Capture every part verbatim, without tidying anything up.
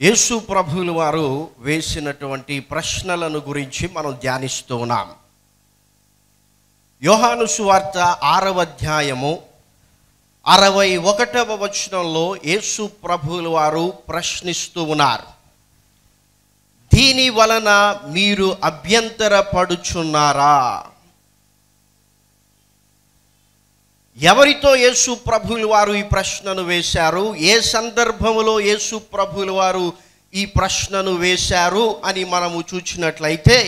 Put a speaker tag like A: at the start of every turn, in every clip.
A: యేసు ప్రభువుల వారు వేసినటువంటి ప్రశ్నలను గురించి మనం ధ్యానిస్తూ ఉన్నాం. యోహాను సువార్త ఆరవ అధ్యాయము అరవై ఒకటవ వచనంలో యేసు ప్రభువుల వారు ప్రశ్నిస్తూ ఉన్నారు. దీని వలన మీరు అభ్యంతరపడుచున్నారా? ఎవరితో యేసు ప్రభువుల వారు ఈ ప్రశ్నను వేశారు, ఏ సందర్భంలో యేసు ప్రభువుల వారు ఈ ప్రశ్నను వేశారు అని మనము చూచినట్లయితే,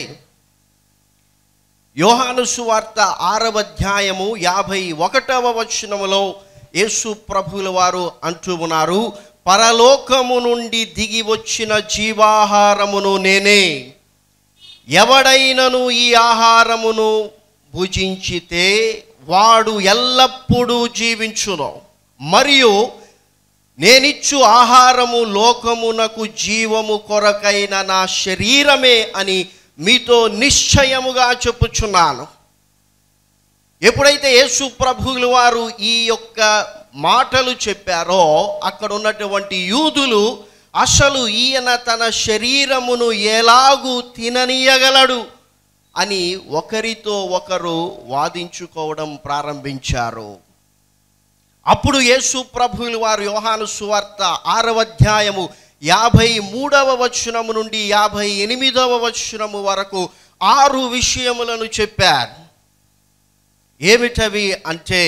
A: యోహాను సువార్త ఆరవ అధ్యాయము యాభై ఒకటవ వచనములో యేసు ప్రభువుల వారు అంటూ ఉన్నారు, పరలోకము నుండి దిగి వచ్చిన జీవాహారమును నేనే. ఎవడైనను ఈ ఆహారమును భుజించితే వాడు ఎల్లప్పుడూ జీవించును. మరియు నేనిచ్చు ఆహారము లోకమునకు జీవము కొరకైన నా శరీరమే అని మీతో నిశ్చయముగా చెప్పుచున్నాను. ఎప్పుడైతే యేసు ప్రభువుల వారు ఈ యొక్క మాటలు చెప్పారో, అక్కడ ఉన్నటువంటి యూదులు అసలు ఈయన తన శరీరమును ఎలాగూ తిననీయగలడు అని ఒకరితో ఒకరు వాదించుకోవడం ప్రారంభించారు. అప్పుడు యేసు ప్రభువుల వారు యోహాను సువార్త ఆరవ అధ్యాయము యాభై మూడవ వచనము నుండి యాభై ఎనిమిదవ వచనము వరకు ఆరు విషయములను చెప్పారు. ఏమిటవి అంటే,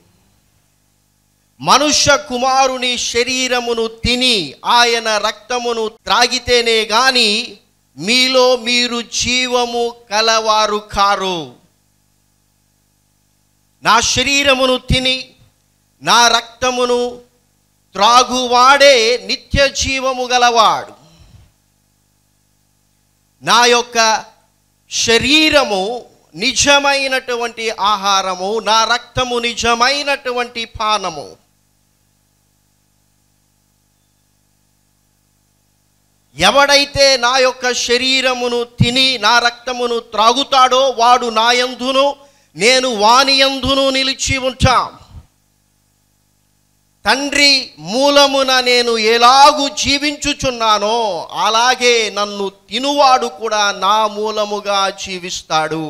A: మనుష్య కుమారుని శరీరమును తిని ఆయన రక్తమును త్రాగితేనే గాని మీలో మీరు జీవము కలవారు కారు. నా శరీరమును తిని నా రక్తమును త్రాగువాడే నిత్య జీవము గలవాడు. నా యొక్క శరీరము నిజమైనటువంటి ఆహారము, నా రక్తము నిజమైనటువంటి పానము. ఎవడైతే నా యొక్క శరీరమును తిని నా రక్తమును త్రాగుతాడో వాడు నా యందును నేను వాని యందును నిలిచి ఉంటాం. తండ్రి మూలమున నేను ఎలాగూ జీవించుచున్నానో అలాగే నన్ను తినువాడు కూడా నా మూలముగా జీవిస్తాడు.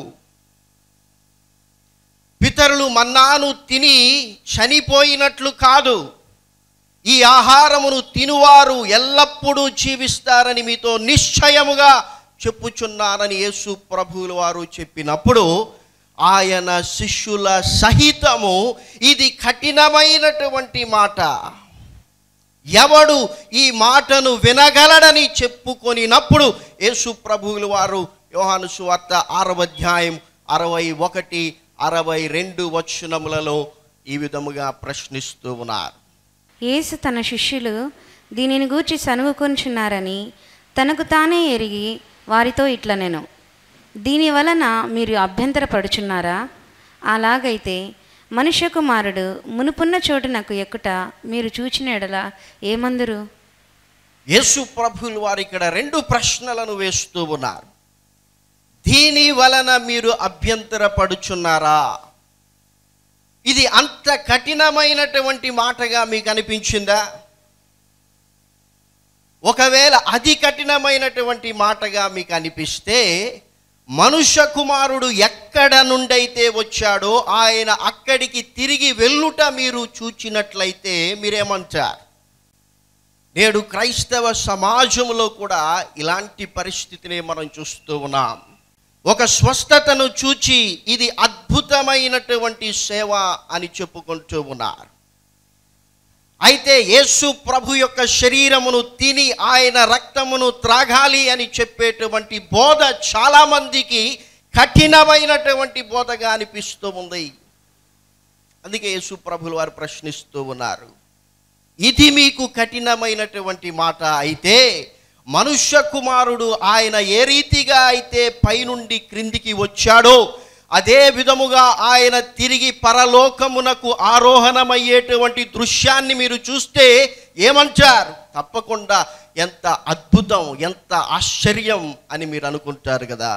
A: పితరులు మన్నాను తిని చనిపోయినట్లు కాదు, ఈ ఆహారమును తినువారు ఎల్లప్పుడూ జీవిస్తారని మీతో నిశ్చయముగా చెప్పుచున్నానని యేసు ప్రభువుల వారు చెప్పినప్పుడు, ఆయన శిష్యుల సహితము ఇది కఠినమైనటువంటి మాట, ఎవడు ఈ మాటను వినగలడని చెప్పుకొనినప్పుడు యేసు ప్రభువుల వారు యోహాను సువార్త ఆరవ అధ్యాయం అరవై ఒకటి అరవై రెండు వచనములలో ఈ విధముగా ప్రశ్నిస్తూ ఉన్నారు.
B: యేసు తన శిష్యులు దీనిని గూర్చి సనుగుకొంచున్నారని తనకు తానే ఎరిగి వారితో ఇట్లనెను, దీని వలన మీరు అభ్యంతరపడుచున్నారా? అలాగైతే మనుష్య కుమారుడు మునుపున్న చోటునకు ఎక్కుట మీరు చూచిన ఎడల ఏమందురు?
A: యేసు ప్రభువుల వారు ఇక్కడ రెండు ప్రశ్నలను వేస్తూ ఉన్నారు. దీని వలన మీరు అభ్యంతరపడుచున్నారా? ఇది అంత కఠినమైనటువంటి మాటగా మీకు అనిపించిందా? ఒకవేళ అది కఠినమైనటువంటి మాటగా మీకు అనిపిస్తే, మనుష్య కుమారుడు ఎక్కడ నుండైతే వచ్చాడో ఆయన అక్కడికి తిరిగి వెళ్ళుట మీరు చూచినట్లయితే మీరేమంటారు? నేడు క్రైస్తవ సమాజంలో కూడా ఇలాంటి పరిస్థితిని మనం చూస్తూ ఉన్నాం. ఒక స్వస్థతను చూచి ఇది అద్భుతమైనటువంటి సేవ అని చెప్పుకుంటూ ఉన్నారు. అయితే యేసు ప్రభు యొక్క శరీరమును తిని ఆయన రక్తమును త్రాగాలి అని చెప్పేటువంటి బోధ చాలామందికి కఠినమైనటువంటి బోధగా అనిపిస్తూ ఉంది. అందుకే యేసు ప్రభువుల వారు ప్రశ్నిస్తూ ఉన్నారు, ఇది మీకు కఠినమైనటువంటి మాట అయితే మనుష్య కుమారుడు ఆయన ఏ రీతిగా అయితే పైనుండి క్రిందికి వచ్చాడో అదే విధముగా ఆయన తిరిగి పరలోకమునకు ఆరోహణమయ్యేటువంటి దృశ్యాన్ని మీరు చూస్తే ఏమంటారు? తప్పకుండా ఎంత అద్భుతం, ఎంత ఆశ్చర్యం అని మీరు అనుకుంటారు కదా.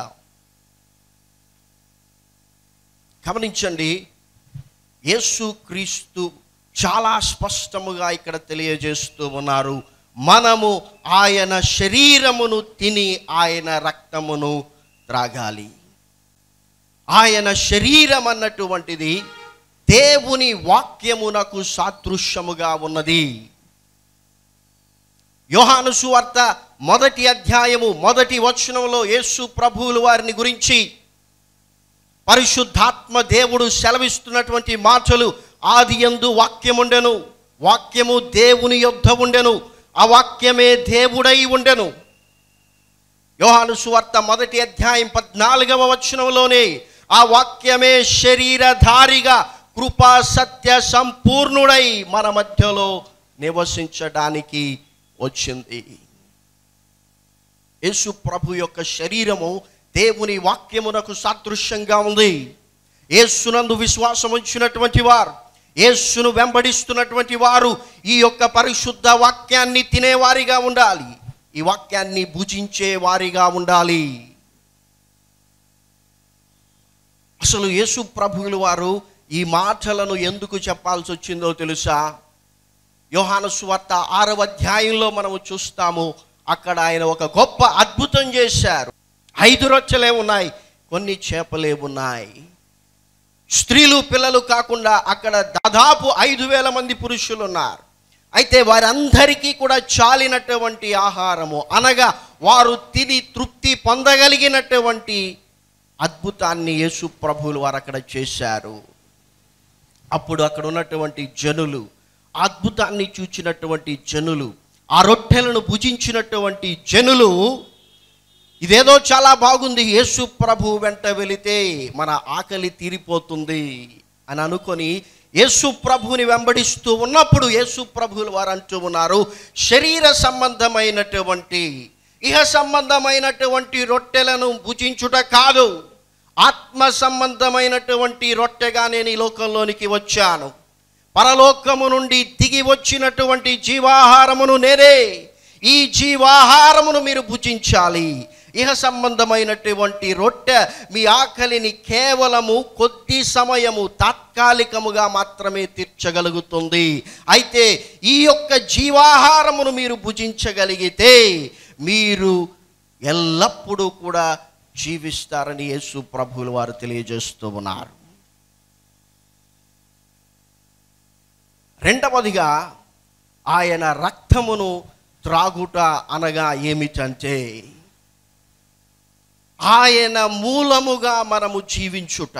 A: గమనించండి, యేసు క్రీస్తు చాలా స్పష్టముగా ఇక్కడ తెలియజేస్తూ ఉన్నారు, మనము ఆయన శరీరమును తిని ఆయన రక్తమును త్రాగాలి. ఆయన శరీరం అన్నటువంటిది దేవుని వాక్యమునకు సాదృశ్యముగా ఉన్నది. యోహాను సువార్త మొదటి అధ్యాయము మొదటి వచనంలో యేసు ప్రభువుల వారిని గురించి పరిశుద్ధాత్మ దేవుడు సెలవిస్తున్నటువంటి మాటలు, ఆదియందు వాక్యముండెను, వాక్యము దేవుని యొద్ద ఉండెను, ఆ వాక్యమే దేవుడై ఉండెను. యోహాను సువార్త మొదటి అధ్యాయం పద్నాలుగవ వచనంలోనే ఆ వాక్యమే శరీరధారిగా కృపా సత్య సంపూర్ణుడై మన మధ్యలో నివసించడానికి వచ్చింది. యేసు ప్రభు యొక్క శరీరము దేవుని వాక్యమునకు సాదృశ్యంగా ఉంది. యేసునందు విశ్వాసం ఉంచినటువంటి వారు, యేసును వెంబడిస్తున్నటువంటి వారు ఈ యొక్క పరిశుద్ధ వాక్యాన్ని తినేవారిగా ఉండాలి, ఈ వాక్యాన్ని భుజించే వారిగా ఉండాలి. అసలు యేసు ప్రభువుల వారు ఈ మాటలను ఎందుకు చెప్పాల్సి వచ్చిందో తెలుసా? యోహాను సువార్త ఆరవ అధ్యాయంలో మనము చూస్తాము, అక్కడ ఆయన ఒక గొప్ప అద్భుతం చేశారు. ఐదు రొట్టెలే ఉన్నాయి, కొన్ని చేపలే ఉన్నాయి. స్త్రీలు పిల్లలు కాకుండా అక్కడ దాదాపు ఐదు వేల మంది పురుషులు ఉన్నారు. అయితే వారందరికీ కూడా చాలినటువంటి ఆహారము, అనగా వారు తిని తృప్తి పొందగలిగినటువంటి అద్భుతాన్ని యేసు ప్రభువులు వారు అక్కడ చేశారు. అప్పుడు అక్కడ ఉన్నటువంటి జనులు, అద్భుతాన్ని చూచినటువంటి జనులు, ఆ రొట్టెలను భుజించినటువంటి జనులు, ఇదేదో చాలా బాగుంది, యేసు ప్రభు వెంట వెళితే మన ఆకలి తీరిపోతుంది అని అనుకొని యేసు ప్రభువుని వెంబడిస్తూ ఉన్నప్పుడు యేసు ప్రభువులు వారు అంటూ ఉన్నారు, శరీర సంబంధమైనటువంటి ఇహ సంబంధమైనటువంటి రొట్టెలను భుజించుట కాదు, ఆత్మ సంబంధమైనటువంటి రొట్టెగా నేను ఈ లోకంలోనికి వచ్చాను. పరలోకము నుండి దిగి వచ్చినటువంటి జీవాహారమును నేనే, ఈ జీవాహారమును మీరు భుజించాలి. ఇహ సంబంధమైనటువంటి రొట్టె మీ ఆకలిని కేవలము కొద్ది సమయము తాత్కాలికముగా మాత్రమే తీర్చగలుగుతుంది. అయితే ఈ యొక్క జీవాహారమును మీరు భుజించగలిగితే మీరు ఎల్లప్పుడూ కూడా జీవిస్తారని యేసు ప్రభువులు వారు తెలియజేస్తూ ఉన్నారు. రెండవదిగా ఆయన రక్తమును త్రాగుట అనగా ఏమిటంటే ఆయన మూలముగా మనము జీవించుట.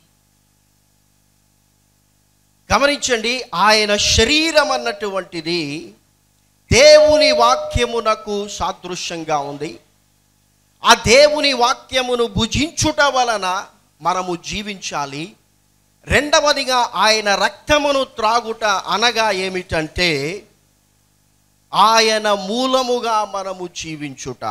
A: గమనించండి, ఆయన శరీరం అన్నటువంటిది దేవుని వాక్యమునకు సాదృశ్యంగా ఉంది. ఆ దేవుని వాక్యమును భుజించుట వలన మనము జీవించాలి. రెండవదిగా ఆయన రక్తమును త్రాగుట అనగా ఏమిటంటే ఆయన మూలముగా మనము జీవించుట.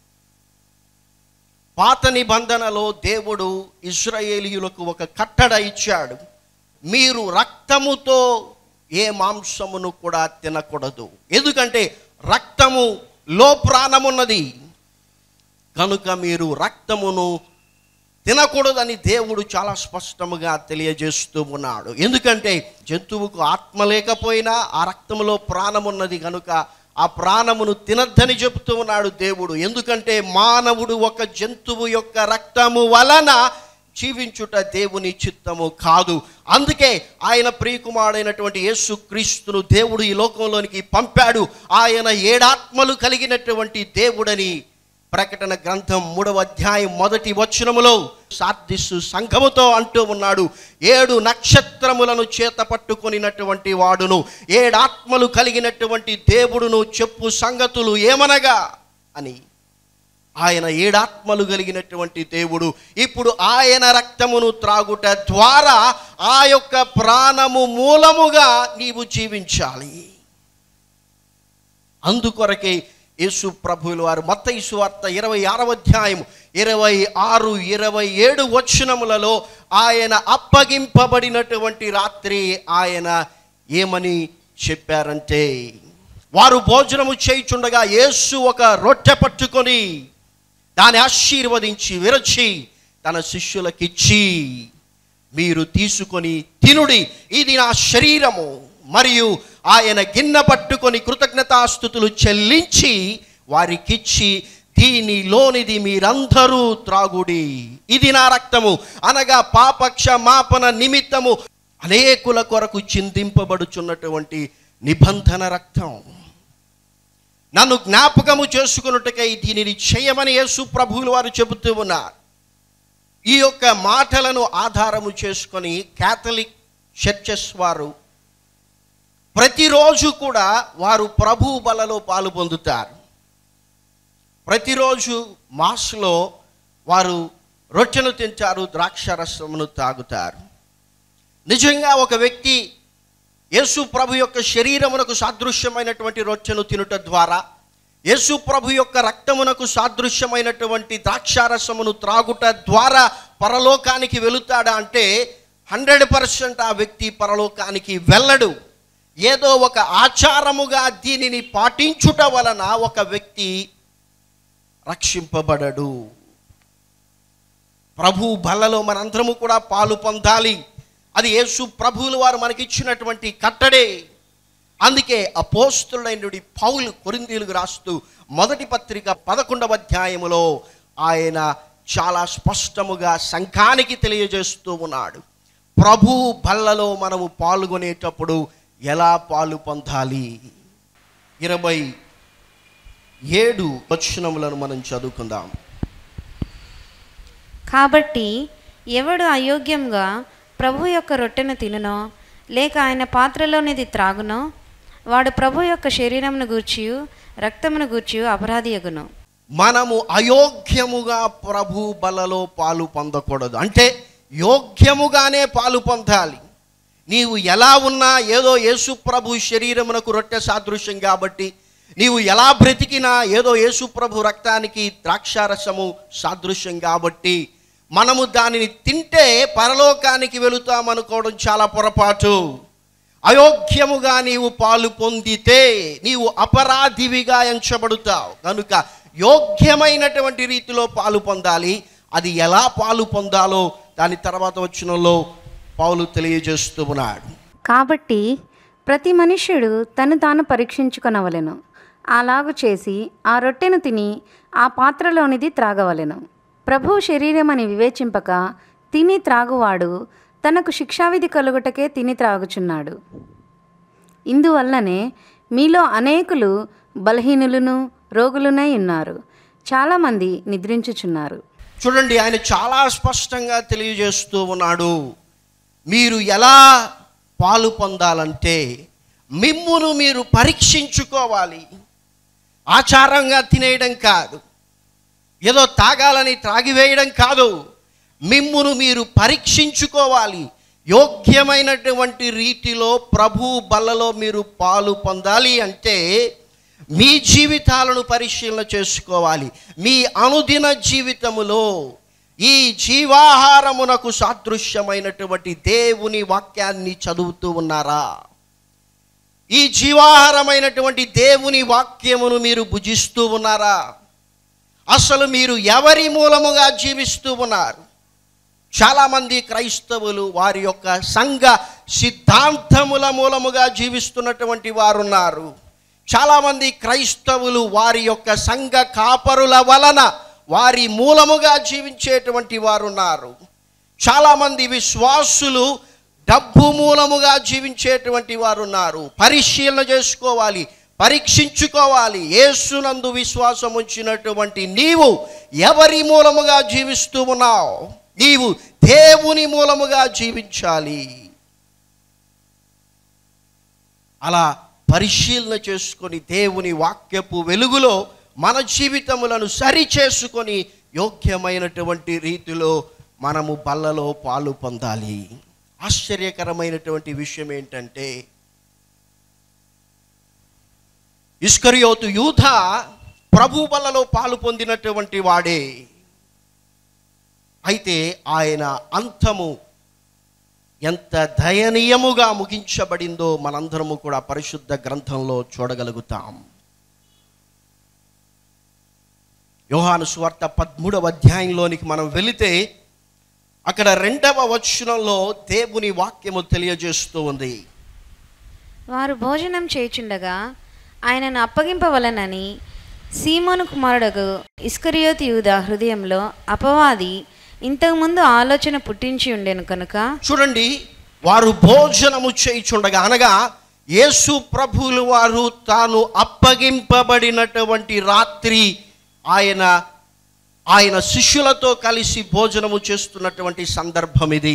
A: పాత నిబంధనలో దేవుడు ఇశ్రాయేలీయులకు ఒక కట్టడ ఇచ్చాడు, మీరు రక్తముతో ఏ మాంసమును కూడా తినకూడదు, ఎందుకంటే రక్తములో ప్రాణమున్నది కనుక మీరు రక్తమును తినకూడదని దేవుడు చాలా స్పష్టముగా తెలియజేస్తూ ఉన్నాడు. ఎందుకంటే జంతువుకు ఆత్మ లేకపోయినా ఆ రక్తములో ప్రాణమున్నది కనుక ఆ ప్రాణమును తినద్దని చెబుతూ ఉన్నాడు దేవుడు. ఎందుకంటే మానవుడు ఒక జంతువు యొక్క రక్తము వలన జీవించుట దేవుని చిత్తము కాదు. అందుకే ఆయన ప్రియకుమారుడైనటువంటి యేసు క్రీస్తును దేవుడు ఈ లోకంలోనికి పంపాడు. ఆయన ఏడాత్మలు కలిగినటువంటి దేవుడని ప్రకటన గ్రంథం మూడవ అధ్యాయం మొదటి వచనములో సార్దిస్సు సంఘముతో అంటూ ఉన్నాడు, ఏడు నక్షత్రములను చేత పట్టుకొనినటువంటి వాడును, ఏడాత్మలు కలిగినటువంటి దేవుడును చెప్పు సంగతులు ఏమనగా అని. ఆయన ఏడాత్మలు కలిగినటువంటి దేవుడు. ఇప్పుడు ఆయన రక్తమును త్రాగుట ద్వారా ఆ యొక్క ప్రాణము మూలముగా నీవు జీవించాలి. అందుకొరకే యేసు ప్రభువుల వారు మత్తయి సువార్త ఇరవై ఆరవ అధ్యాయం ఇరవై ఆరు ఇరవై ఏడు వచనములలో ఆయన అప్పగింపబడినటువంటి రాత్రి ఆయన ఏమని చెప్పారంటే, వారు భోజనము చేయుచుండగా యేసు ఒక రొట్టె పట్టుకొని దాన్ని ఆశీర్వదించి విరచి తన శిష్యులకిచ్చి, మీరు తీసుకొని తినుడి, ఇది నా శరీరము, మరియు ఆయన గిన్నె పట్టుకొని కృతజ్ఞతాస్తుతులు చెల్లించి వారికిచ్చి, దీనిలోనిది మీరందరూ త్రాగుడి, ఇది నా రక్తము, అనగా పాప క్షమాపణ నిమిత్తము అనేకుల కొరకు చిందింపబడుచున్నటువంటి నిబంధన రక్తం. నన్ను జ్ఞాపకము చేసుకున్నట్టుకై దీనిని చేయమని యేసు ప్రభువులు వారు చెబుతూ ఉన్నారు. ఈ యొక్క మాటలను ఆధారము చేసుకొని క్యాథలిక్ చర్చెస్ వారు ప్రతిరోజు కూడా వారు ప్రభు బలలో పాలు పొందుతారు. ప్రతిరోజు మాస్లో వారు రొట్టెను తింటారు, ద్రాక్షరసమును తాగుతారు. నిజంగా ఒక వ్యక్తి యేసు ప్రభు యొక్క శరీరమునకు సాదృశ్యమైనటువంటి రొట్టెను తినుట ద్వారా, యేసు ప్రభు యొక్క రక్తమునకు సాదృశ్యమైనటువంటి ద్రాక్షారసమును త్రాగుట ద్వారా పరలోకానికి వెళుతాడా అంటే హండ్రెడ్ పర్సెంట్ ఆ వ్యక్తి పరలోకానికి వెళ్ళడు. ఏదో ఒక ఆచారముగా దీనిని పాటించుట వలన ఒక వ్యక్తి రక్షింపబడడు. ప్రభు బలలో మనందరము కూడా పాలు పొందాలి. అది యేసు ప్రభువుల వారు మనకిచ్చినటువంటి కట్టడే. అందుకే అపోస్తలుడైన పౌలు కొరింథీయులకు రాస్తూ మొదటి పత్రిక పదకొండవ అధ్యాయములో ఆయన చాలా స్పష్టముగా సంఘానికి తెలియజేస్తూ ఉన్నాడు, ప్రభు బల్లలో మనము పాల్గొనేటప్పుడు ఎలా పాలు పొందాలి. ఇరవై ఏడు వచనములను మనం చదువుకుందాం.
B: కాబట్టి ఎవడు అయోగ్యంగా ప్రభు యొక్క రొట్టెను తినునో లేక ఆయన పాత్రలోనిది త్రాగునో వాడు ప్రభు యొక్క శరీరమును గూర్చియు రక్తమును గూర్చియు అపరాధియగును.
A: మనము అయోగ్యముగా ప్రభు బలలో పాలు పొందకూడదు. అంటే యోగ్యముగానే పాలు పొందాలి. నీవు ఎలా ఉన్నా ఏదో యేసు ప్రభు శరీరమునకు రొట్టె సాదృశ్యం కాబట్టి, నీవు ఎలా బ్రతికినా ఏదో యేసు ప్రభు రక్తానికి ద్రాక్షారసము సాదృశ్యం కాబట్టి మనము దానిని తింటే పరలోకానికి వెళుతామనుకోవడం చాలా పొరపాటు. అయోగ్యముగా నీవు పాలు పొందితే నీవు అపరాధివిగా ఎంచబడుతావు. కనుక యోగ్యమైనటువంటి రీతిలో పాలు పొందాలి. అది ఎలా పాలు పొందాలో దాని తర్వాత వచనంలో పౌలు తెలియజేస్తూ ఉన్నాడు.
B: కాబట్టి ప్రతి మనుష్యుడు తను తాను పరీక్షించుకొనవలెను. అలాగు చేసి ఆ రొట్టెను తిని ఆ పాత్రలోనిది త్రాగవలెను. ప్రభు శరీరమని వివేచింపక తిని త్రాగువాడు తనకు శిక్షావిధి కలుగుటకే తిని త్రాగుచున్నాడు. ఇందువల్లనే మీలో అనేకులు బలహీనులను రోగులునై ఉన్నారు, చాలామంది నిద్రించుచున్నారు.
A: చూడండి, ఆయన చాలా స్పష్టంగా తెలియజేస్తూ ఉన్నాడు, మీరు ఎలా పాలు పొందాలంటే మిమ్మును మీరు పరీక్షించుకోవాలి. ఆచారంగా తినేయడం కాదు, ఏదో తాగాలని త్రాగివేయడం కాదు, మిమ్మును మీరు పరీక్షించుకోవాలి. యోగ్యమైనటువంటి రీతిలో ప్రభు బలలో మీరు పాలు పొందాలి అంటే మీ జీవితాలను పరిశీలన చేసుకోవాలి. మీ అనుదిన జీవితములో ఈ జీవాహారమునకు సాదృశ్యమైనటువంటి దేవుని వాక్యాన్ని చదువుతూ ఉన్నారా? ఈ జీవాహారమైనటువంటి దేవుని వాక్యమును మీరు భుజిస్తూ ఉన్నారా? అసలు మీరు ఎవరి మూలముగా జీవిస్తూ ఉన్నారు? చాలామంది క్రైస్తవులు వారి యొక్క సంఘ సిద్ధాంతముల మూలముగా జీవిస్తున్నటువంటి వారు ఉన్నారు. చాలామంది క్రైస్తవులు వారి యొక్క సంఘ కాపరుల వలన వారి మూలముగా జీవించేటువంటి వారు ఉన్నారు. చాలామంది విశ్వాసులు డబ్బు మూలముగా జీవించేటువంటి వారు ఉన్నారు. పరిశీలన చేసుకోవాలి, పరీక్షించుకోవాలి. యేసునందు విశ్వాసం ఉంచినటువంటి నీవు ఎవరి మూలముగా జీవిస్తూ ఉన్నావు? నీవు దేవుని మూలముగా జీవించాలి. అలా పరిశీలన చేసుకొని దేవుని వాక్యపు వెలుగులో మన జీవితములను సరి చేసుకొని యోగ్యమైనటువంటి రీతిలో మనము బల్లలో పాలు పొందాలి. ఆశ్చర్యకరమైనటువంటి విషయం ఏంటంటే ఇస్కరియోతు యూదా ప్రభు బల్లలో పాలు పొందినటువంటి వాడే. అయితే ఆయన అంతము ఎంత దయనీయముగా ముగించబడిందో మనందరము కూడా పరిశుద్ధ గ్రంథంలో చూడగలుగుతాం. యోహాను సువార్త పదమూడవ అధ్యాయంలోనికి మనం వెళితే అక్కడ రెండవ వచనంలో దేవుని వాక్యము తెలియజేస్తూ ఉంది.
B: వారు భోజనం చేయుచుండగా ఆయనను అప్పగింపవలనని సీమోను కుమారుడగు ఇస్కరియోతు యూదా హృదయంలో అపవాది ఇంతకుముందు ఆలోచన పుట్టించి ఉండెను కనుక.
A: చూడండి, వారు భోజనము చేయుచుండగా అనగా యేసు ప్రభువులు వారు తాను అప్పగింపబడినటువంటి రాత్రి ఆయన ఆయన శిష్యులతో కలిసి భోజనము చేస్తున్నటువంటి సందర్భం ఇది.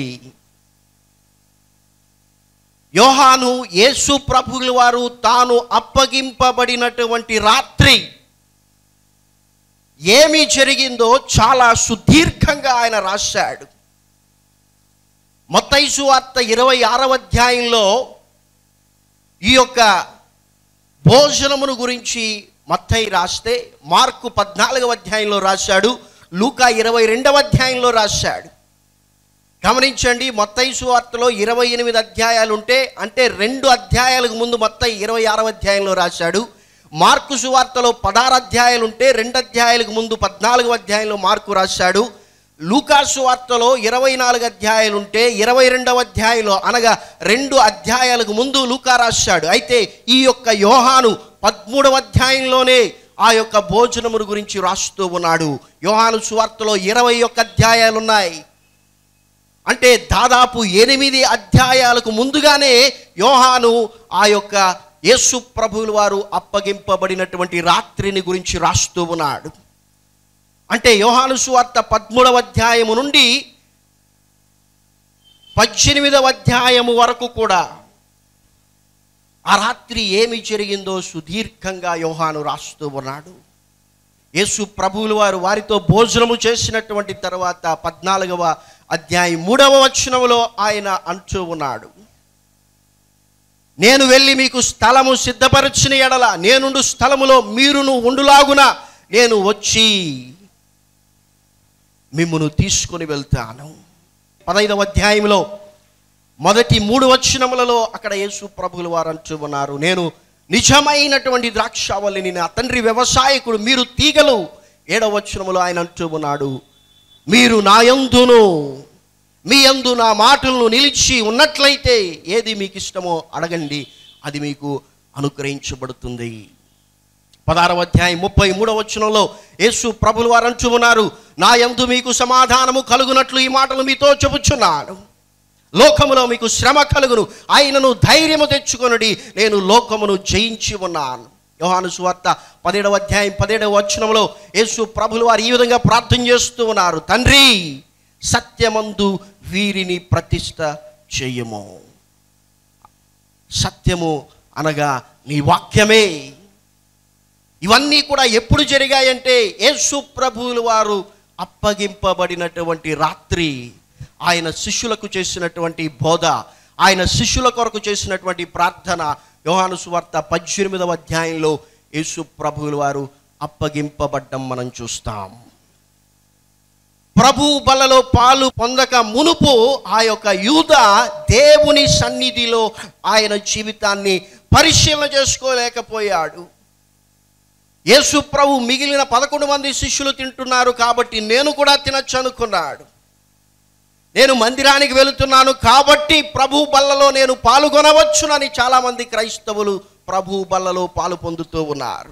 A: యోహాను యేసు ప్రభువులు వారు తాను అప్పగింపబడినటువంటి రాత్రి ఏమి జరిగిందో చాలా సుదీర్ఘంగా ఆయన రాశాడు. మత్తయి సువార్త ఇరవై ఆరవ అధ్యాయంలో ఈ యొక్క భోజనమును గురించి మత్తయి రాస్తే, మార్కు పద్నాలుగవ అధ్యాయంలో రాశాడు, లూకా ఇరవై రెండవ అధ్యాయంలో రాశాడు. గమనించండి, మత్తయి సువార్తలో ఇరవై ఎనిమిది అధ్యాయాలు ఉంటే అంటే రెండు అధ్యాయాలకు ముందు మత్తయి ఇరవై ఆరవ అధ్యాయంలో రాశాడు. మార్కు సువార్తలో పదహారు అధ్యాయాలు ఉంటే రెండు అధ్యాయాలకు ముందు పద్నాలుగవ అధ్యాయంలో మార్కు రాశాడు. లూకా సువార్తలో ఇరవై నాలుగు అధ్యాయాలు ఉంటే ఇరవై రెండవ అధ్యాయంలో అనగా రెండు అధ్యాయాలకు ముందు లూకా రాశాడు. అయితే ఈ యొక్క యోహాను పదమూడవ అధ్యాయంలోనే ఆ యొక్క భోజనమును గురించి రాస్తూ ఉన్నాడు. యోహాను సువార్తలో ఇరవై ఒక్క అధ్యాయాలు ఉన్నాయి. అంటే దాదాపు ఎనిమిది అధ్యాయాలకు ముందుగానే యోహాను ఆ యొక్క యేసు ప్రభువుల వారు అప్పగింపబడినటువంటి రాత్రిని గురించి రాస్తూ ఉన్నాడు. అంటే యోహాను సువార్త పదమూడవ అధ్యాయము నుండి పద్దెనిమిదవ అధ్యాయము వరకు కూడా ఆ రాత్రి ఏమి జరిగిందో సుదీర్ఘంగా యోహాను రాస్తూ ఉన్నాడు. యేసు ప్రభువుల వారు వారితో భోజనము చేసినటువంటి తర్వాత పద్నాలుగవ అధ్యాయం మూడవ వచనములో ఆయన అంటూ ఉన్నాడు, నేను వెళ్ళి మీకు స్థలము సిద్ధపరచిన ఎడల నేనుండు స్థలములో మీరును ఉండులాగున నేను వచ్చి మిమ్మును తీసుకొని వెళ్తాను. పదైదవ అధ్యాయంలో మొదటి మూడు వచనములలో అక్కడ యేసు ప్రభువుల వారు అంటూ ఉన్నారు, నేను నిజమైనటువంటి ద్రాక్షావల్లిని, నా తండ్రి వ్యవసాయకుడు, మీరు తీగలు. ఏడవ వచనములో ఆయన అంటూ ఉన్నాడు, మీరు నా యందును మీ యందు నా మాటలను నిలిచి ఉన్నట్లయితే ఏది మీకు ఇష్టమో అడగండి, అది మీకు అనుగ్రహించబడుతుంది. పదహారవ అధ్యాయం ముప్పై మూడవ వచనంలో యేసు ప్రభువుల వారు అంటూ ఉన్నారు, నా యందు మీకు సమాధానము కలుగునట్లు ఈ మాటలు మీతో చెబుచున్నాను. లోకములో మీకు శ్రమ కలుగును, ఆయనను ధైర్యము తెచ్చుకొనుడి, నేను లోకమును జయించి ఉన్నాను. యోహాను సువార్త పదిహేడవ అధ్యాయం పదిహేడవ వచనంలో యేసు ప్రభువుల వారు ఈ విధంగా ప్రార్థన చేస్తూ ఉన్నారు, తండ్రి సత్యమందు వీరిని ప్రతిష్ఠ చేయము. సత్యము అనగా నీ వాక్యమే. ఇవన్నీ కూడా ఎప్పుడు జరిగాయంటే యేసు ప్రభువుల వారు అప్పగింపబడినటువంటి రాత్రి ఆయన శిష్యులకు చేసినటువంటి బోధ, ఆయన శిష్యుల కొరకు చేసినటువంటి ప్రార్థన యోహాను సువార్త పద్దెనిమిదవ అధ్యాయంలో యేసు ప్రభువుల వారు అప్పగింపబడ్డం మనం చూస్తాం. ప్రభు బలలో పాలు పొందక మునుపు ఆ యొక్క యూదా దేవుని సన్నిధిలో ఆయన జీవితాన్ని పరిశీలన చేసుకోలేకపోయాడు. యేసు ప్రభు మిగిలిన పదకొండు మంది శిష్యులు తింటున్నారు కాబట్టి నేను కూడా తినచ్చు అనుకున్నాడు. నేను మందిరానికి వెళుతున్నాను కాబట్టి ప్రభు బల్లలో నేను పాల్గొనవచ్చునని చాలామంది క్రైస్తవులు ప్రభు బల్లలో పాలు పొందుతూ ఉన్నారు.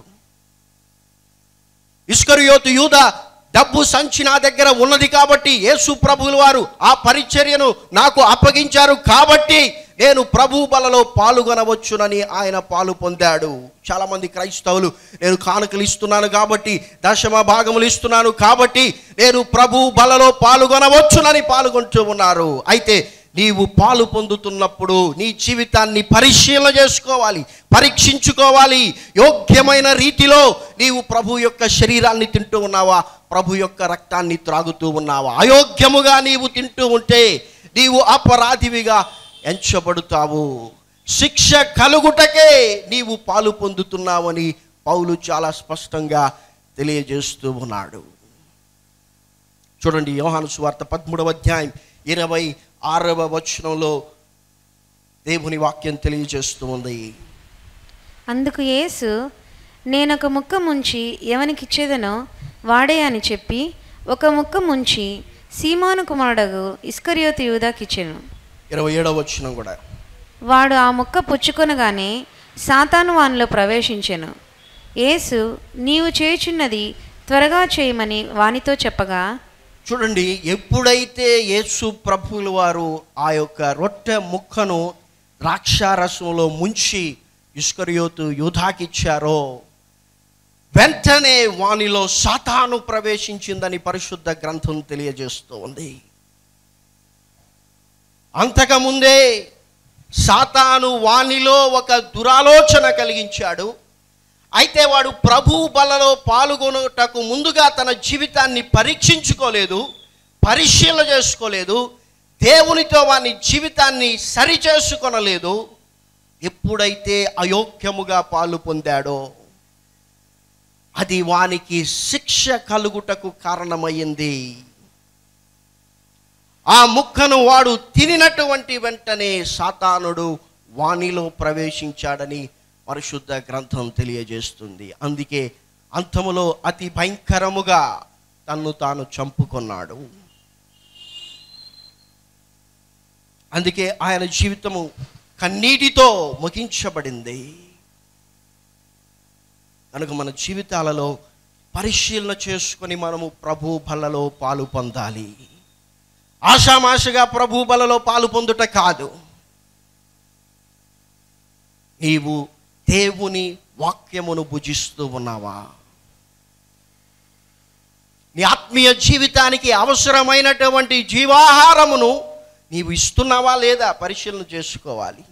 A: ఇస్కరియోతు యూదా డబ్బు సంచి నా దగ్గర ఉన్నది కాబట్టి యేసు ప్రభువుల వారు ఆ పరిచర్యను నాకు అప్పగించారు కాబట్టి నేను ప్రభు బలలో పాల్గొనవచ్చునని ఆయన పాలు పొందాడు. చాలామంది క్రైస్తవులు నేను కానుకలు ఇస్తున్నాను కాబట్టి, దశమ భాగములు ఇస్తున్నాను కాబట్టి నేను ప్రభు బలలో పాల్గొనవచ్చునని పాల్గొంటూ ఉన్నారు. అయితే నీవు పాలు పొందుతున్నప్పుడు నీ జీవితాన్ని పరిశీలన చేసుకోవాలి, పరీక్షించుకోవాలి. యోగ్యమైన రీతిలో నీవు ప్రభు యొక్క శరీరాన్ని తింటూ ఉన్నావా, ప్రభు యొక్క రక్తాన్ని త్రాగుతూ ఉన్నావా? అయోగ్యముగా నీవు తింటూ ఉంటే నీవు అపరాధివిగా ఎంచబడుతావు. శిక్ష కలుగుటకే నీవు పాలు పొందుతున్నావని పౌలు చాలా స్పష్టంగా తెలియజేస్తూ ఉన్నాడు. చూడండి, యోహాను సువార్త పదమూడవ అధ్యాయం ఇరవై ఆరవ వచనంలో దేవుని వాక్యం తెలియజేస్తూ ఉంది,
B: అందుకు యేసు, నేనొక ముక్క ముంచి ఎవనికిచ్చేదనో వాడే అని చెప్పి ఒక ముక్క ముంచి సీమోను కుమారుడగు ఇస్కరియోతు యూదాకిచ్చెను.
A: ఇరవై ఏడవ వచనం కూడా,
B: వాడు ఆ ముక్క పుచ్చుకొనగానే సాతాను వానిలో ప్రవేశించెను. యేసు, నీవు చేయుచున్నది త్వరగా చేయమని వానితో చెప్పగా,
A: చూడండి, ఎప్పుడైతే యేసు ప్రభువుల వారు ఆ యొక్క రొట్టె ముక్కను ద్రాక్షారసంలో ముంచి ఇస్కరియోతు యూదాకిచ్చారో, వెంటనే వానిలో సాతాను ప్రవేశించిందని పరిశుద్ధ గ్రంథం తెలియజేస్తూ ఉంది. అంతకుముందే సాతాను వానిలో ఒక దురాలోచన కలిగించాడు. అయితే వాడు ప్రభు బలలో పాల్గొనుటకు ముందుగా తన జీవితాన్ని పరీక్షించుకోలేదు, పరిశీలన చేసుకోలేదు, దేవునితో వాని జీవితాన్ని సరిచేసుకొనలేదు. ఎప్పుడైతే అయోగ్యముగా పాలు పొందాడో అది వానికి శిక్ష కలుగుటకు కారణమైంది. ఆ ముక్కను వాడు తినినటువంటి వెంటనే సాతానుడు వానిలో ప్రవేశించాడని పరిశుద్ధ గ్రంథం తెలియజేస్తుంది. అందుకే అంతములో అతి భయంకరముగా తన్ను తాను చంపుకున్నాడు. అందుకే ఆయన జీవితము కన్నీటితో ముగించబడింది. కనుక మన జీవితాలలో పరిశీలన చేసుకొని మనము ప్రభు బలలో పాలు పొందాలి. ఆషామాషగా ప్రభు బలలో పాలు పొందుట కాదు. నీవు దేవుని వాక్యమును భుజిస్తూ ఉన్నావా? నీ ఆత్మీయ జీవితానికి అవసరమైనటువంటి జీవాహారమును నీవు ఇస్తున్నావా లేదా పరిశీలన చేసుకోవాలి.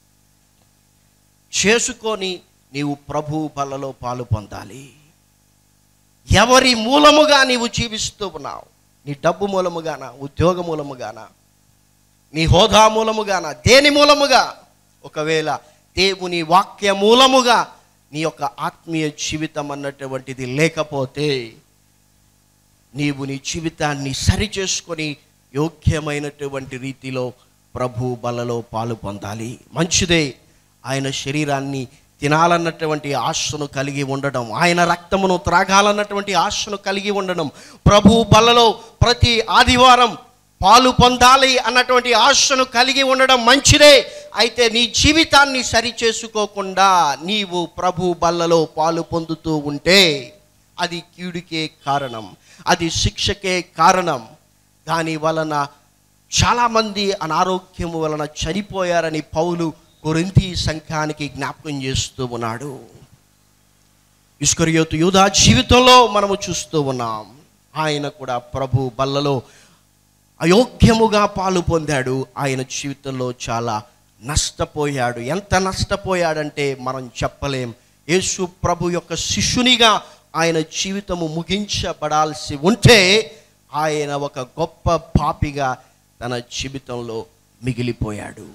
A: చేసుకొని నీవు ప్రభు బలలో పాలు పొందాలి. ఎవరి మూలముగా నీవు జీవిస్తూ ఉన్నావు? నీ డబ్బు మూలముగానా, ఉద్యోగ మూలముగానా, నీ హోదా మూలముగానా, దేని మూలముగా? ఒకవేళ దేవుని వాక్య మూలముగా నీ యొక్క ఆత్మీయ జీవితం అన్నటువంటిది లేకపోతే నీవు నీ జీవితాన్ని సరిచేసుకొని యోగ్యమైనటువంటి రీతిలో ప్రభు బలలో పాలు పొందాలి. మంచిదే, ఆయన శరీరాన్ని తినాలన్నటువంటి ఆశను కలిగి ఉండడం, ఆయన రక్తమును త్రాగాలన్నటువంటి ఆశను కలిగి ఉండడం, ప్రభు బలలో ప్రతి ఆదివారం పాలు పొందాలి అన్నటువంటి ఆశను కలిగి ఉండడం మంచిదే. అయితే నీ జీవితాన్ని సరిచేసుకోకుండా నీవు ప్రభు బల్లలో పాలు పొందుతూ ఉంటే అది కీడుకే కారణం, అది శిక్షకే కారణం. దాని వలన చాలామంది అనారోగ్యము వలన చనిపోయారని పౌలు కొరింథీ సంఘానికి జ్ఞాపకం చేస్తూ ఉన్నాడు. ఇస్కరియోతు యూదా జీవితంలో మనము చూస్తూ ఉన్నాం. ఆయన కూడా ప్రభు బల్లలో అయోగ్యముగా పాలు పొందాడు. ఆయన జీవితంలో చాలా నష్టపోయాడు. ఎంత నష్టపోయాడంటే మనం చెప్పలేం. యేసు ప్రభు యొక్క శిష్యునిగా ఆయన జీవితము ముగించబడాల్సి ఉంటే ఆయన ఒక గొప్ప పాపిగా తన జీవితంలో మిగిలిపోయాడు.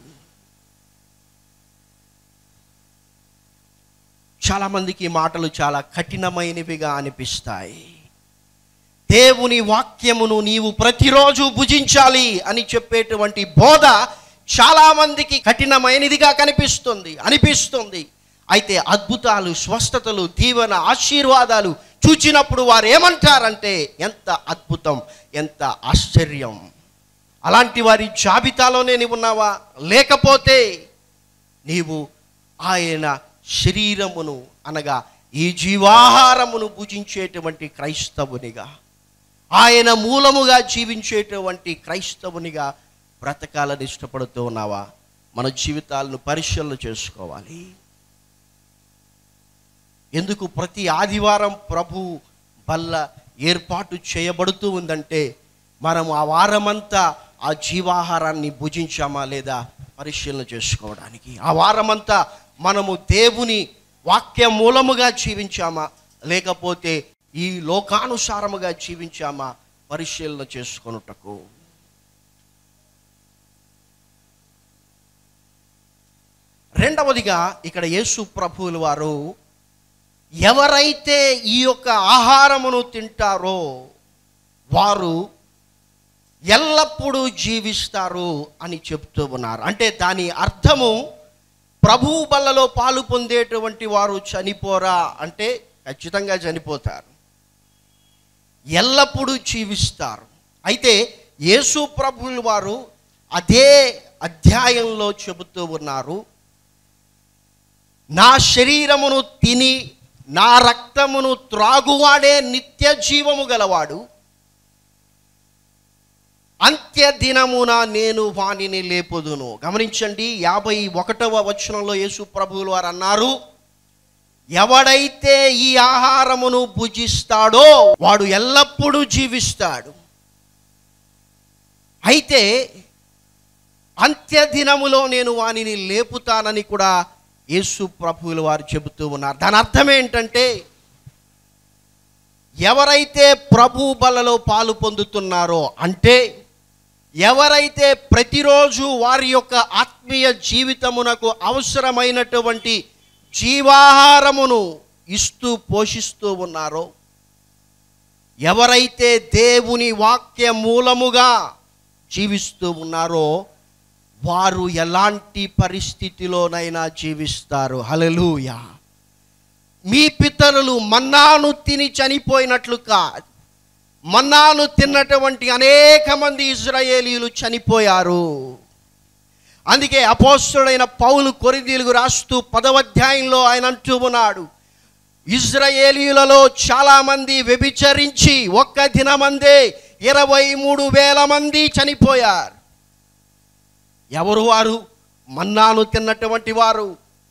A: చాలామందికి ఈ మాటలు చాలా కఠినమైనవిగా అనిపిస్తాయి. దేవుని వాక్యమును నీవు ప్రతిరోజు భుజించాలి అని చెప్పేటువంటి బోధ చాలామందికి కఠినమైనదిగా కనిపిస్తుంది అనిపిస్తుంది అయితే అద్భుతాలు, స్వస్థతలు, దీవెన, ఆశీర్వాదాలు చూచినప్పుడు వారు ఏమంటారంటే ఎంత అద్భుతం, ఎంత ఆశ్చర్యం. అలాంటి వారి జాబితాలోనే నీవు ఉన్నావా? లేకపోతే నీవు ఆయన శరీరమును అనగా ఈ జీవాహారమును భుజించేటువంటి క్రైస్తవునిగా, ఆయన మూలముగా జీవించేటువంటి క్రైస్తవునిగా బ్రతకాలని ఇష్టపడుతూ ఉన్నావా? మన జీవితాలను పరిశీలన చేసుకోవాలి. ఎందుకు ప్రతి ఆదివారం ప్రభు బల్ల ఏర్పాటు చేయబడుతూ ఉందంటే మనం ఆ వారమంతా ఆ జీవాహారాన్ని భుజించామా లేదా పరిశీలన చేసుకోవడానికి. ఆ వారమంతా మనము దేవుని వాక్య మూలముగా జీవించామా లేకపోతే ఈ లోకానుసారముగా జీవించామా పరిశీలన చేసుకొనుటకు. రెండవదిగా ఇక్కడ యేసు ప్రభువుల వారు ఎవరైతే ఈ యొక్క ఆహారమును తింటారో వారు ఎల్లప్పుడూ జీవిస్తారు అని చెప్తూ ఉన్నారు. అంటే దాని అర్థము ప్రభువు బల్లలో పాలు పొందేటువంటి వారు చనిపోరా అంటే ఖచ్చితంగా చనిపోతారు, ఎల్లప్పుడూ జీవిస్తారు. అయితే యేసు ప్రభువుల వారు అదే అధ్యాయంలో చెబుతూ ఉన్నారు, నా శరీరమును తిని నా రక్తమును త్రాగువాడే నిత్య జీవము గలవాడు, అంత్య దినమున నేను వానిని లేపుదును. గమనించండి, యాభై ఒకటవ వచనంలో యేసు ప్రభువులు వారు అన్నారు, ఎవడైతే ఈ ఆహారమును భుజిస్తాడో వాడు ఎల్లప్పుడూ జీవిస్తాడు. అయితే అంత్య దినములో నేను వానిని లేపుతానని కూడా యేసు ప్రభువులు వారు చెబుతూ ఉన్నారు. దాని అర్థం ఏంటంటే, ఎవరైతే ప్రభు బలలో పాలు పొందుతున్నారో, అంటే ఎవరైతే ప్రతిరోజు వారి యొక్క ఆత్మీయ జీవితమునకు అవసరమైనటువంటి జీవాహారమును ఇస్తూ పోషిస్తూ ఉన్నారో, ఎవరైతే దేవుని వాక్య మూలముగా జీవిస్తూ ఉన్నారో వారు ఎలాంటి పరిస్థితిలోనైనా జీవిస్తారు. హల్లెలూయా. మీ పితరులు మన్నాను తిని చనిపోయినట్లు కాదు, మన్నాను తిన్నటువంటి అనేక మంది ఇశ్రాయేలీయులు చనిపోయారు. అందుకే అపోస్తలుడైన పౌలు కొరింథీయులకు రాస్తూ పదవ అధ్యాయంలో ఆయన అంటూ ఉన్నాడు, ఇశ్రాయేలీయులలో చాలామంది వ్యభిచరించి ఒక్క దినమందే ఇరవై మూడు వేల మంది చనిపోయారు. ఎవరు వారు? మన్నాను తిన్నటువంటి వారు,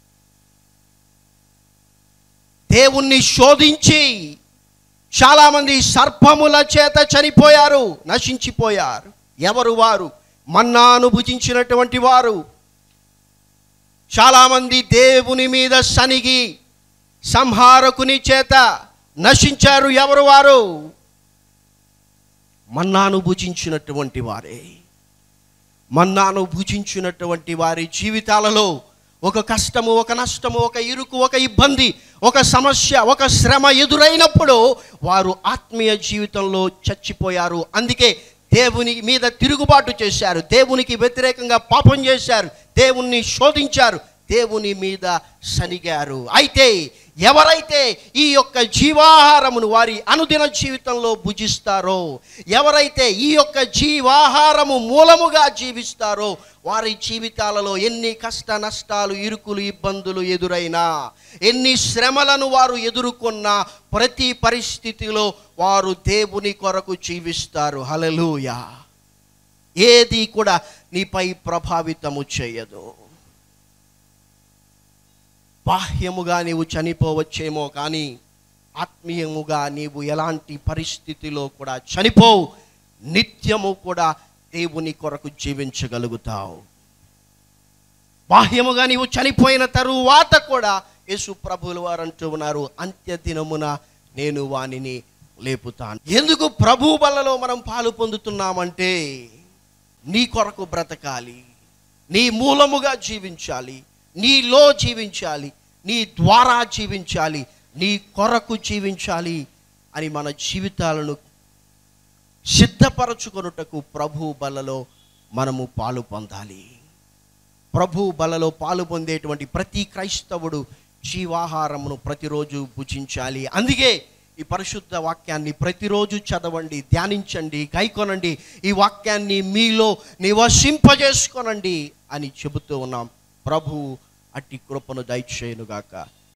A: దేవుణ్ణి శోధించి చాలామంది సర్పముల చేత చనిపోయారు, నశించిపోయారు. ఎవరు వారు? మన్నాను భుజించినటువంటి వారు. చాలామంది దేవుని మీద సనిగి సంహారకుని చేత నశించారు. ఎవరు వారు? మన్నాను భుజించినటువంటి వారే. మన్నాను భుజించినటువంటి వారి జీవితాలలో ఒక కష్టము, ఒక నష్టము, ఒక ఇరుకు, ఒక ఇబ్బంది, ఒక సమస్య, ఒక శ్రమ ఎదురైనప్పుడు వారు ఆత్మీయ జీవితంలో చచ్చిపోయారు. అందుకే దేవుని మీద తిరుగుబాటు చేశారు, దేవునికి వ్యతిరేకంగా పాపం చేశారు, దేవుణ్ణి శోధించారు, దేవుని మీద సనిగారు. అయితే ఎవరైతే ఈ యొక్క జీవాహారమును వారి అనుదిన జీవితంలో భుజిస్తారో, ఎవరైతే ఈ యొక్క జీవాహారము మూలముగా జీవిస్తారో వారి జీవితాలలో ఎన్ని కష్ట నష్టాలు, ఇరుకులు, ఇబ్బందులు ఎదురైనా, ఎన్ని శ్రమలను వారు ఎదుర్కొన్నా ప్రతి పరిస్థితిలో వారు దేవుని కొరకు జీవిస్తారు. హల్లెలూయా. ఏది కూడా నీపై ప్రభావితము చేయదు. బాహ్యముగా నీవు చనిపోవచ్చేమో కానీ ఆత్మీయముగా నీవు ఎలాంటి పరిస్థితిలో కూడా చనిపోవు. నిత్యము కూడా దేవుని కొరకు జీవించగలుగుతావు. బాహ్యముగా నీవు చనిపోయిన తరువాత కూడా యేసు ప్రభువులు వారు అంటూ ఉన్నారు, అంత్య దినమున నేను వానిని లేపుతాను. ఎందుకు ప్రభు బలలో మనం పాలు పొందుతున్నామంటే నీ కొరకు బ్రతకాలి, నీ మూలముగా జీవించాలి, నీలో జీవించాలి, నీ ద్వారా జీవించాలి, నీ కొరకు జీవించాలి అని మన జీవితాలను సిద్ధపరచుకొనుటకు ప్రభు బలలో మనము పాలు పొందాలి. ప్రభు బలలో పాలు పొందేటువంటి ప్రతి క్రైస్తవుడు జీవాహారమును ప్రతిరోజు భుజించాలి. అందుకే ఈ పరిశుద్ధ వాక్యాన్ని ప్రతిరోజు చదవండి, ధ్యానించండి, గైకొనండి, ఈ వాక్యాన్ని మీలో నివసింపజేసుకోనండి అని చెబుతూ ఉన్నాం. ప్రభు అట్టి కృపను దయచేయునుగాక.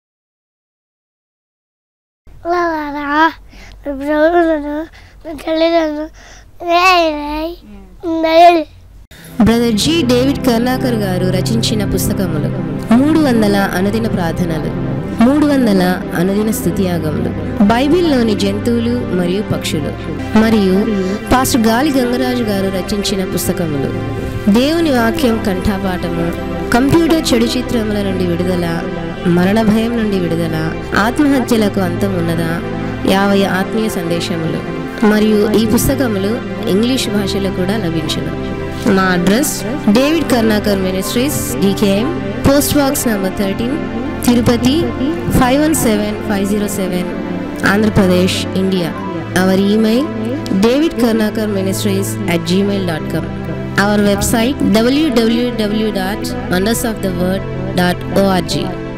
C: బ్రదర్ జి డేవిడ్ కర్నాకర్ గారు రచించిన పుస్తకములు: మూడు వందల అనుదిన ప్రార్థనలు, మూడు వందల అనుదిన స్తుతియాగములు, బైబిల్లోని జంతువులు మరియు పక్షులు, మరియు పాస్టర్ గాలి గంగరాజు గారు రచించిన పుస్తకములు దేవుని వాక్యం కంఠపాఠము, కంప్యూటర్ చెడు చిత్రముల నుండి విడుదల, మరణ భయం నుండి విడుదల, ఆత్మహత్యలకు అంతం ఉన్నదా, యాభై ఆత్మీయ సందేశములు. మరియు ఈ పుస్తకములు ఇంగ్లీష్ భాషలో కూడా లభించును. మా address David Karnakar ministries, DKM, post box number thirteen, Tirupati five one seven five zero seven, Andhra Pradesh, India. Our email David Karnakar ministries at Gmail dot com. Our website w w w dot wonders of the word dot org.